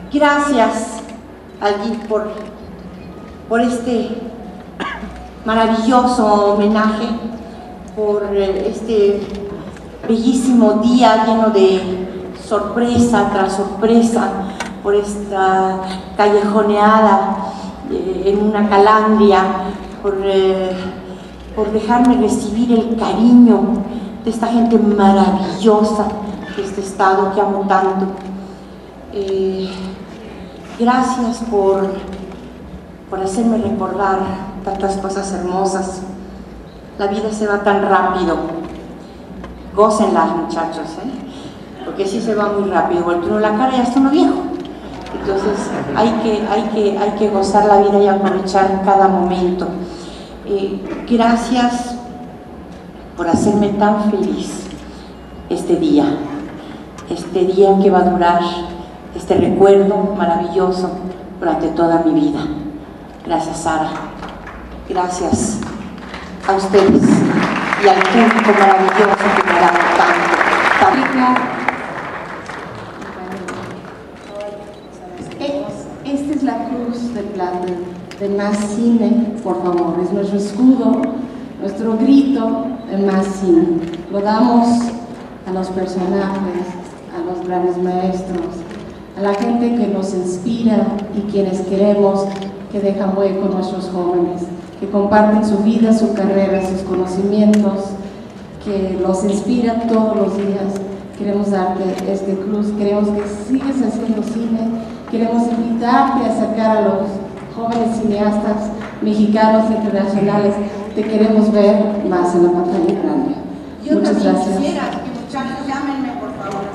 Gracias, Alguín, por este maravilloso homenaje, por este bellísimo día lleno de sorpresa tras sorpresa, por esta callejoneada en una calandria, por dejarme recibir el cariño de esta gente maravillosa de este estado que amo tanto. Gracias por hacerme recordar tantas cosas hermosas. La vida se va tan rápido. Gócenla, muchachos, porque sí se va muy rápido. Vuelve uno la cara y ya está uno viejo. Entonces hay que gozar la vida y aprovechar cada momento. Gracias por hacerme tan feliz este día que va a durar, este recuerdo maravilloso durante toda mi vida. Gracias, Sara. Gracias a ustedes y al público maravilloso que me ha dado tanto. Esta es la cruz de plata de Más Cine, por favor. Es nuestro escudo, nuestro grito de Más Cine. Lo damos a los personajes, a los grandes maestros, a la gente que nos inspira y quienes queremos que dejan hueco a nuestros jóvenes, que comparten su vida, su carrera, sus conocimientos, que los inspira todos los días. Queremos darte este cruz, queremos que sigas haciendo cine, queremos invitarte a acercar a los jóvenes cineastas mexicanos e internacionales. Te queremos ver más en la pantalla grande. Muchas gracias. Quisiera que muchachos llámenme, por favor.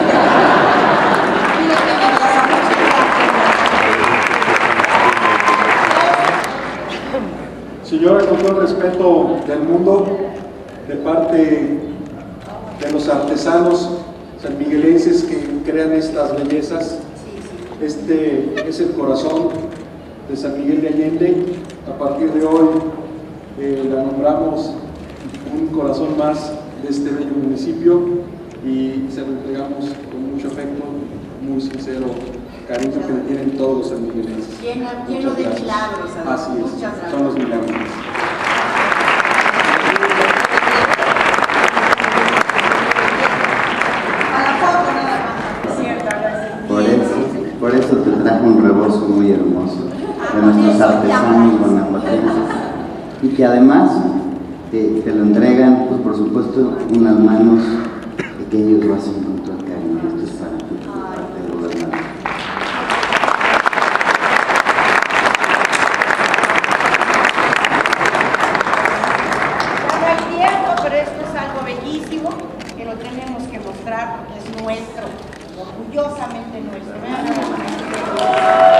Señora, con todo el respeto del mundo, de parte de los artesanos sanmiguelenses que crean estas bellezas, este es el corazón de San Miguel de Allende. A partir de hoy la nombramos un corazón más de este bello municipio y se lo entregamos con mucho afecto, muy sincero cariño que le tienen todos los sanmiguelenses. Lleno de milagros. Así es, muchas gracias. Son los milagros. A la foto nada más. Por eso te trajo un rebozo muy hermoso de nuestros artesanos guanajuatenses y que además te lo entregan, pues por supuesto, unas manos que ellos lo hacen con todo el cariño. Esto es para ti, por parte del gobernador. No hay tiempo, pero esto es algo bellísimo que lo tenemos que mostrar porque es nuestro, orgullosamente nuestro. Vean nada más.